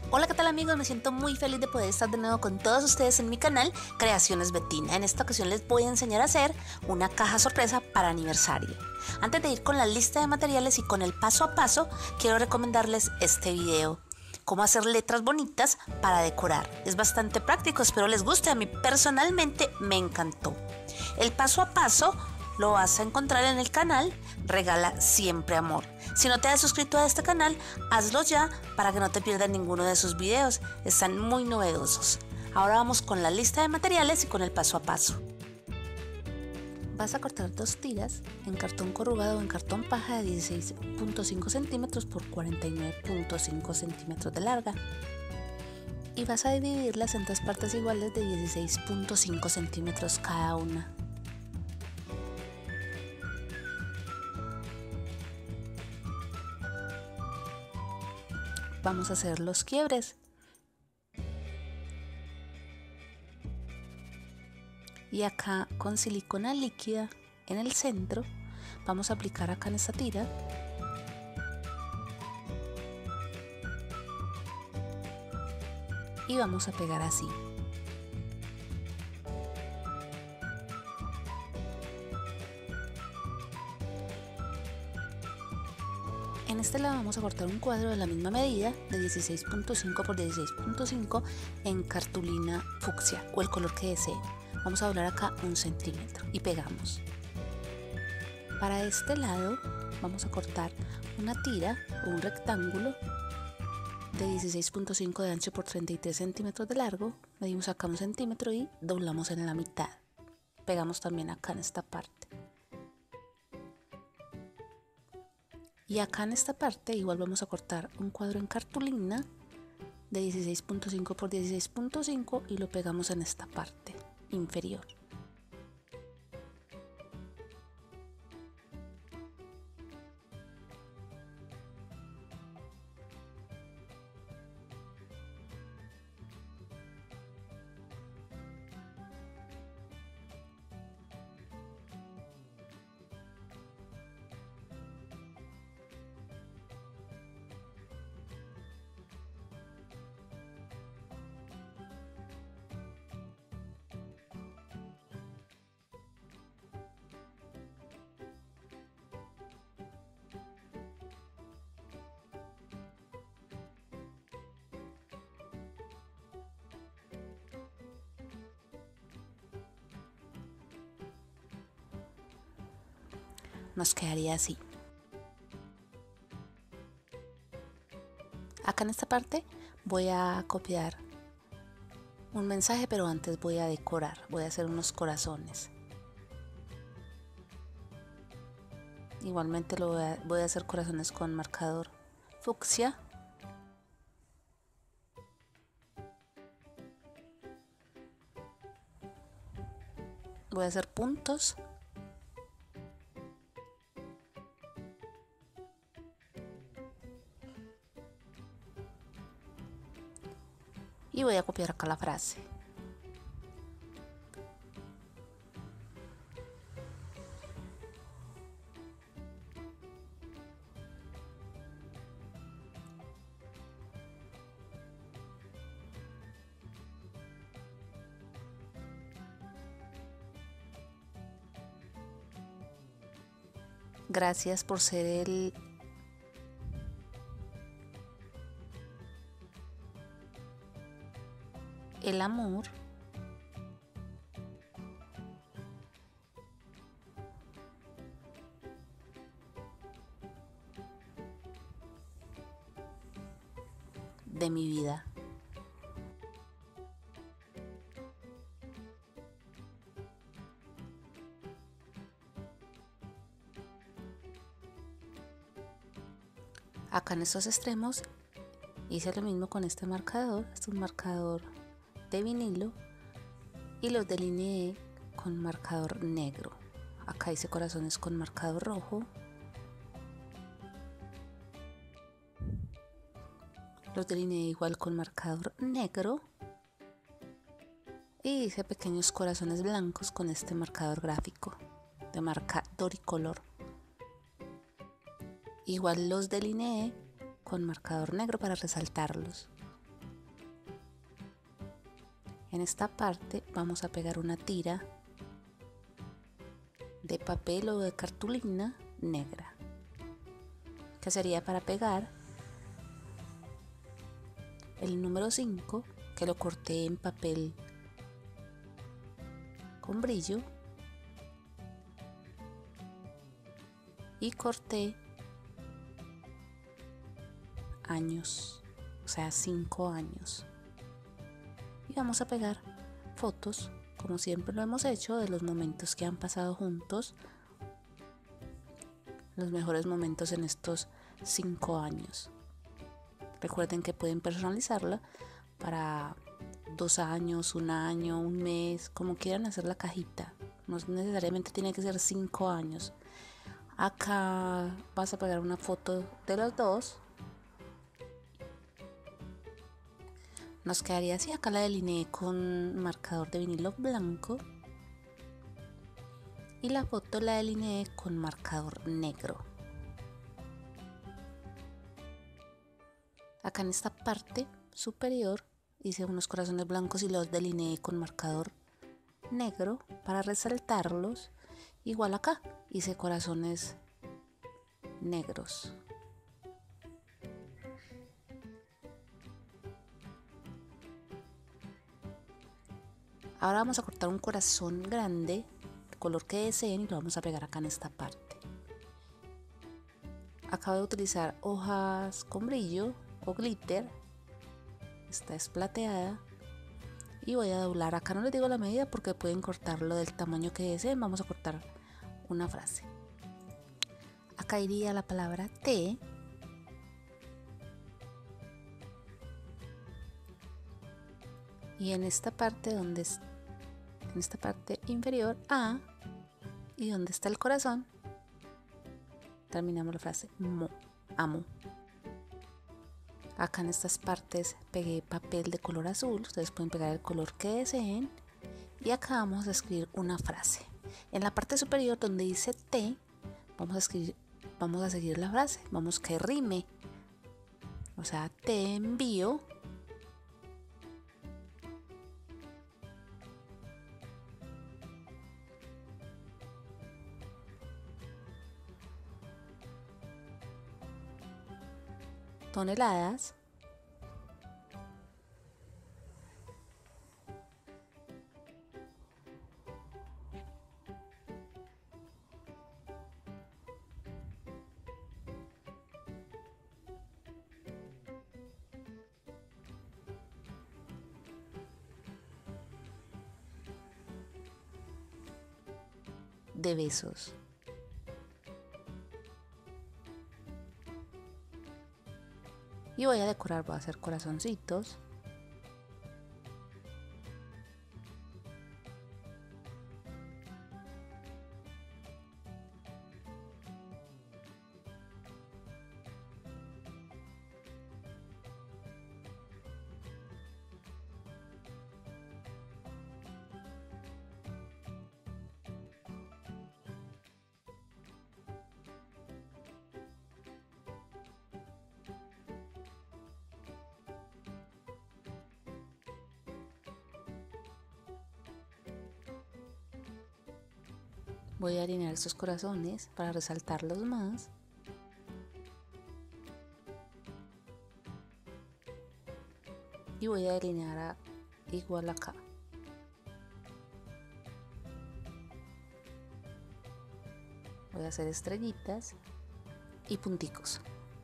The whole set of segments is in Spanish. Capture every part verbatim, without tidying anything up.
Hola, ¿qué tal amigos? Me siento muy feliz de poder estar de nuevo con todos ustedes en mi canal Creaciones Bettina. En esta ocasión les voy a enseñar a hacer una caja sorpresa para aniversario. Antes de ir con la lista de materiales y con el paso a paso, quiero recomendarles este video. Cómo hacer letras bonitas para decorar. Es bastante práctico, espero les guste. A mí personalmente me encantó. El paso a paso lo vas a encontrar en el canal Regala Siempre Amor. Si no te has suscrito a este canal, hazlo ya para que no te pierdas ninguno de sus videos. Están muy novedosos. Ahora vamos con la lista de materiales y con el paso a paso. Vas a cortar dos tiras en cartón corrugado o en cartón paja de dieciséis punto cinco centímetros por cuarenta y nueve punto cinco centímetros de larga. Y vas a dividirlas en tres partes iguales de dieciséis punto cinco centímetros cada una. Vamos a hacer los quiebres. Y acá con silicona líquida en el centro vamos a aplicar acá en esta tira y vamos a pegar así. En este lado vamos a cortar un cuadro de la misma medida de dieciséis punto cinco por dieciséis punto cinco en cartulina fucsia o el color que deseen. Vamos a doblar acá un centímetro y pegamos. Para este lado vamos a cortar una tira o un rectángulo de dieciséis punto cinco de ancho por treinta y tres centímetros de largo. Medimos acá un centímetro y doblamos en la mitad. Pegamos también acá en esta parte. Y acá en esta parte igual vamos a cortar un cuadro en cartulina de dieciséis punto cinco por dieciséis punto cinco y lo pegamos en esta parte inferior. Nos quedaría así. Acá en esta parte voy a copiar un mensaje, pero antes voy a decorar, voy a hacer unos corazones. Igualmente lo voy a, voy a hacer corazones con marcador fucsia. Voy a hacer puntos. Y voy a copiar acá la frase. Gracias por ser el el amor de mi vida. Acá en estos extremos hice lo mismo con este marcador. Este es un marcador de vinilo y los delineé con marcador negro. Acá hice corazones con marcador rojo. Los delineé igual con marcador negro y hice pequeños corazones blancos con este marcador gráfico de marca Doricolor. Igual los delineé con marcador negro para resaltarlos. En esta parte vamos a pegar una tira de papel o de cartulina negra, que sería para pegar el número cinco, que lo corté en papel con brillo y corté años, o sea, cinco años. Y vamos a pegar fotos, como siempre lo hemos hecho, de los momentos que han pasado juntos, los mejores momentos en estos cinco años. Recuerden que pueden personalizarla para dos años, un año, un mes, como quieran hacer la cajita. No necesariamente tiene que ser cinco años. Acá vas a pegar una foto de los dos. Nos quedaría así. Acá la delineé con marcador de vinilo blanco y la foto la delineé con marcador negro. Acá en esta parte superior hice unos corazones blancos y los delineé con marcador negro para resaltarlos. Igual acá hice corazones negros. Ahora vamos a cortar un corazón grande, el color que deseen, y lo vamos a pegar acá en esta parte. Acabo de utilizar hojas con brillo o glitter. Esta es plateada. Y voy a doblar. Acá no les digo la medida porque pueden cortarlo del tamaño que deseen. Vamos a cortar una frase. Acá iría la palabra T. Y en esta parte donde es, en esta parte inferior, A. Y donde está el corazón, terminamos la frase mo, amo. Acá en estas partes pegué papel de color azul. Ustedes pueden pegar el color que deseen. Y acá vamos a escribir una frase. En la parte superior donde dice T, vamos a escribir, vamos a seguir la frase. Vamos que rime. O sea, te envío toneladas de besos. Y voy a decorar, voy a hacer corazoncitos. Voy a alinear estos corazones para resaltarlos más. Y voy a alinear a, igual acá. Voy a hacer estrellitas y punticos.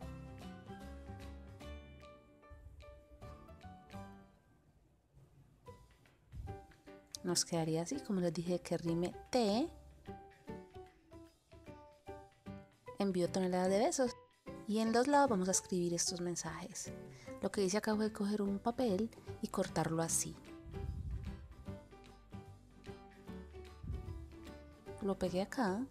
Nos quedaría así, como les dije, que rime T. Envío toneladas de besos. Y en los lados vamos a escribir estos mensajes. Lo que hice acá fue coger un papel y cortarlo así. Lo pegué acá.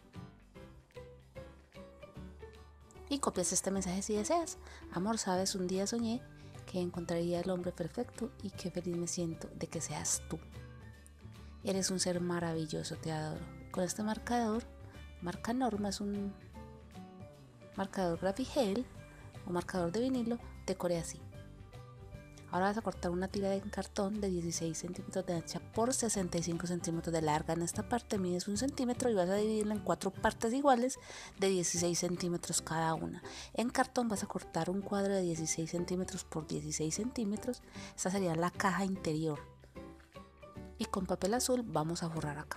Y copias este mensaje si deseas. Amor, sabes, un día soñé que encontraría el hombre perfecto y qué feliz me siento de que seas tú. Eres un ser maravilloso, te adoro. Con este marcador, marca Norma, es un marcador Graphicel o marcador de vinilo, decoré así. Ahora vas a cortar una tira de cartón de dieciséis centímetros de ancha por sesenta y cinco centímetros de larga. En esta parte mides un centímetro y vas a dividirla en cuatro partes iguales de dieciséis centímetros cada una. En cartón vas a cortar un cuadro de dieciséis centímetros por dieciséis centímetros. Esta sería la caja interior. Y con papel azul vamos a forrar acá.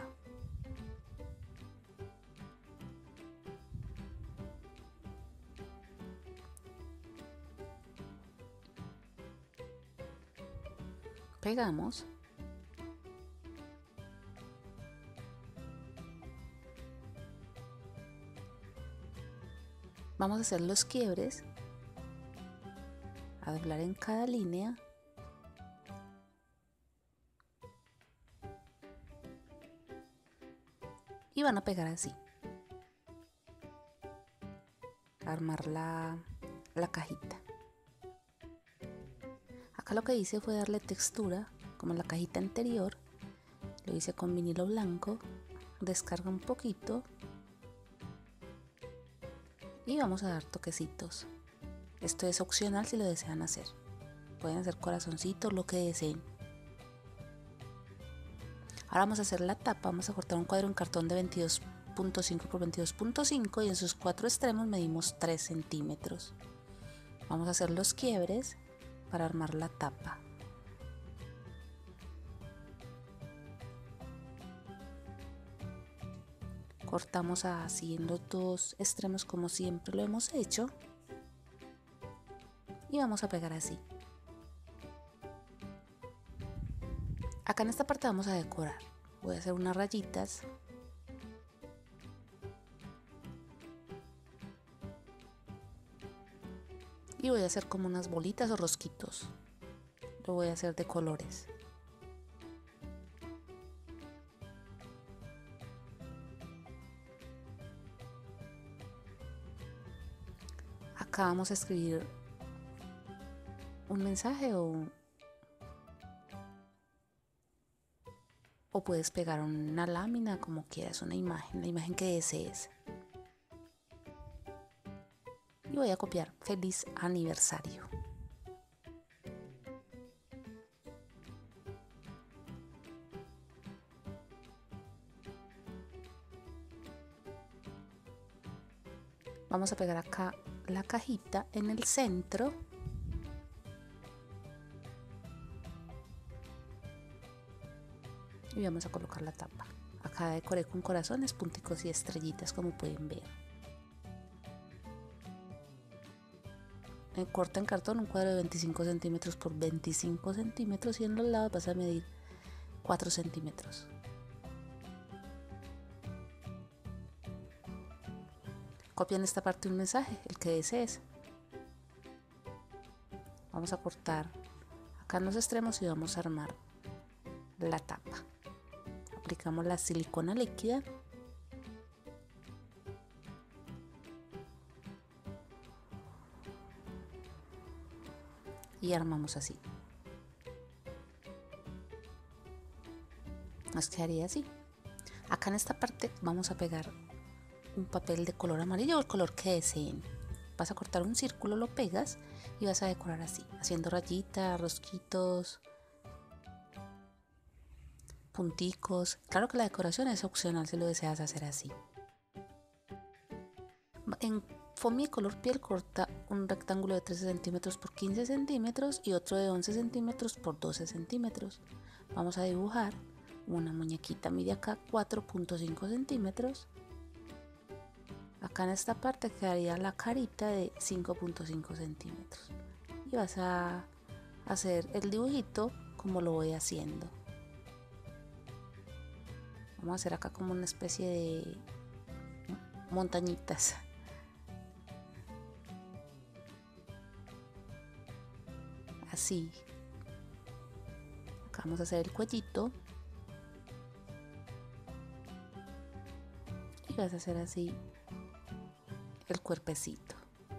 Pegamos. Vamos a hacer los quiebres, a doblar en cada línea. Y van a pegar así. Armar la, la cajita. Acá lo que hice fue darle textura, como en la cajita anterior. Lo hice con vinilo blanco. Descarga un poquito. Y vamos a dar toquecitos. Esto es opcional si lo desean hacer. Pueden hacer corazoncitos, lo que deseen. Ahora vamos a hacer la tapa. Vamos a cortar un cuadro en cartón de veintidós punto cinco por veintidós punto cinco y en sus cuatro extremos medimos tres centímetros. Vamos a hacer los quiebres para armar la tapa. Cortamos así en los dos extremos como siempre lo hemos hecho y vamos a pegar así. Acá en esta parte vamos a decorar. Voy a hacer unas rayitas. Y voy a hacer como unas bolitas o rosquitos. Lo voy a hacer de colores. Acá vamos a escribir un mensaje o, o puedes pegar una lámina como quieras, una imagen, la imagen que desees. Y voy a copiar feliz aniversario. Vamos a pegar acá la cajita en el centro. Y vamos a colocar la tapa. Acá decoré con corazones, punticos y estrellitas como pueden ver. Corta en cartón un cuadro de veinticinco centímetros por veinticinco centímetros y en los lados vas a medir cuatro centímetros. Copia en esta parte un mensaje, el que desees. Vamos a cortar acá en los extremos y vamos a armar la tapa. Aplicamos la silicona líquida. Y armamos así. Nos quedaría así. Acá en esta parte vamos a pegar un papel de color amarillo o el color que deseen. Vas a cortar un círculo, lo pegas y vas a decorar así, haciendo rayitas, rosquitos, punticos. Claro que la decoración es opcional si lo deseas hacer así. En foamy color piel corta un rectángulo de trece centímetros por quince centímetros y otro de once centímetros por doce centímetros. Vamos a dibujar una muñequita, mide acá cuatro punto cinco centímetros. Acá en esta parte quedaría la carita de cinco punto cinco centímetros. Y vas a hacer el dibujito como lo voy haciendo. Vamos a hacer acá como una especie de montañitas. Así. Acá vamos a hacer el cuellito. Y vas a hacer así el cuerpecito.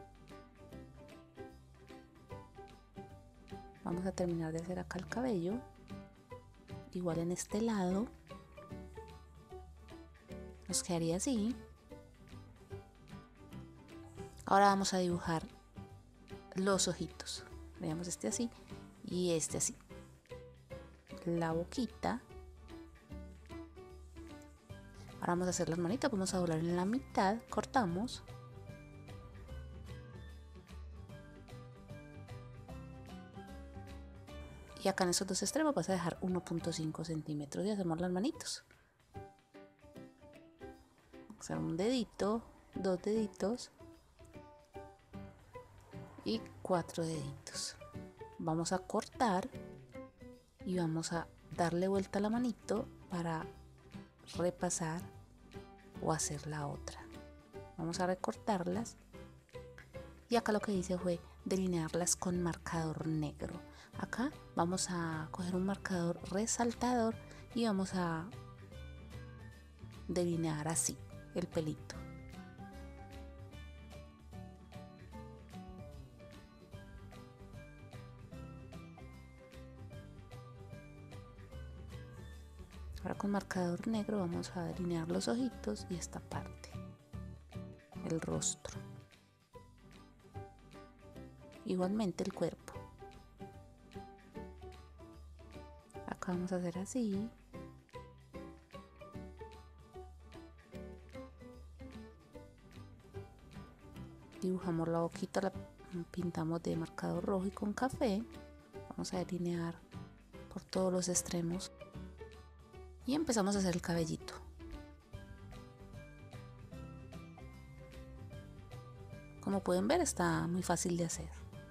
Vamos a terminar de hacer acá el cabello. Igual en este lado. Nos quedaría así. Ahora vamos a dibujar los ojitos. Veamos este así y este así. La boquita. Ahora vamos a hacer las manitas, vamos a doblar en la mitad, cortamos. Y acá en esos dos extremos vas a dejar uno punto cinco centímetros y hacemos las manitos. Hacer un dedito, dos deditos y cuatro deditos. Vamos a cortar y vamos a darle vuelta a la manito para repasar o hacer la otra. Vamos a recortarlas y acá lo que hice fue delinearlas con marcador negro. Acá vamos a coger un marcador resaltador y vamos a delinear así el pelito. Ahora con marcador negro vamos a delinear los ojitos y esta parte, el rostro. Igualmente el cuerpo. Acá vamos a hacer así. Dibujamos la boquita, la pintamos de marcador rojo y con café. Vamos a delinear por todos los extremos. Y empezamos a hacer el cabellito. Como pueden ver, está muy fácil de hacer.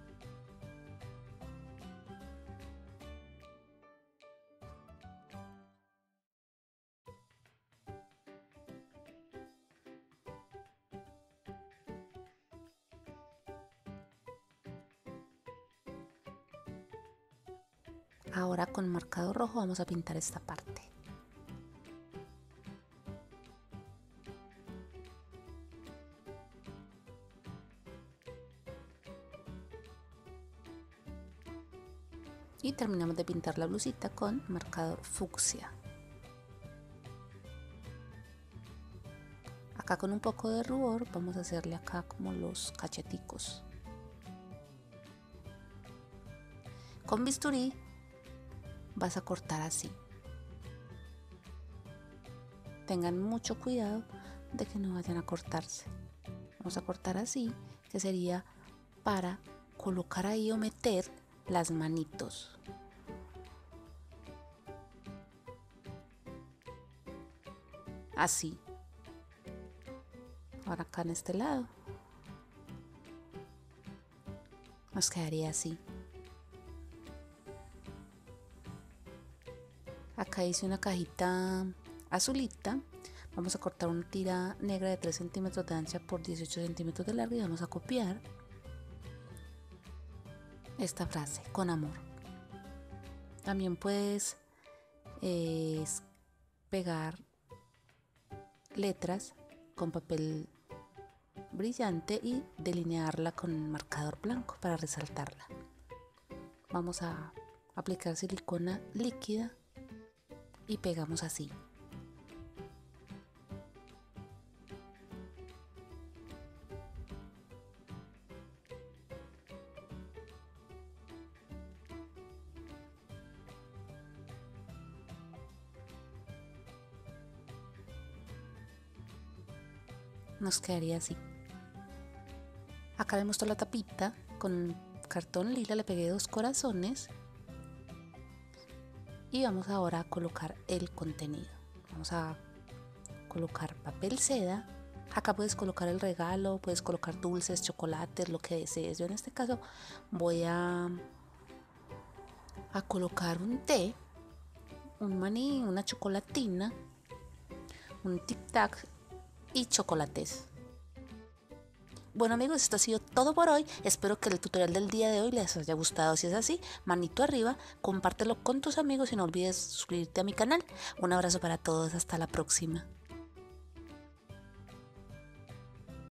Ahora con marcador rojo vamos a pintar esta parte. Y terminamos de pintar la blusita con marcador fucsia. Acá con un poco de rubor vamos a hacerle acá como los cacheticos. Con bisturí vas a cortar así. Tengan mucho cuidado de que no vayan a cortarse. Vamos a cortar así, que sería para colocar ahí o meter las manitos. Así. Ahora acá en este lado nos quedaría así. Acá hice una cajita azulita. Vamos a cortar una tira negra de tres centímetros de ancha por dieciocho centímetros de largo y vamos a copiar esta frase: con amor. También puedes eh, pegar letras con papel brillante y delinearla con marcador blanco para resaltarla. Vamos a aplicar silicona líquida y pegamos así. Nos quedaría así. Acá le muestro la tapita con cartón lila, le pegué dos corazones y vamos ahora a colocar el contenido. Vamos a colocar papel seda. Acá puedes colocar el regalo, puedes colocar dulces, chocolates, lo que desees. Yo en este caso voy a a colocar un té, un maní, una chocolatina, un tic tac y chocolates. Bueno amigos, esto ha sido todo por hoy. Espero que el tutorial del día de hoy les haya gustado. Si es así, manito arriba, compártelo con tus amigos y no olvides suscribirte a mi canal. Un abrazo para todos, hasta la próxima.